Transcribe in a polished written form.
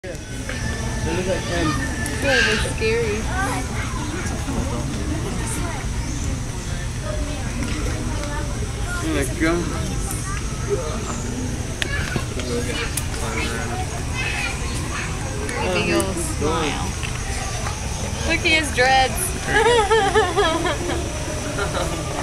They look like him. Yeah, they're scary. Oh my god. Big old smile. Look at his dreads.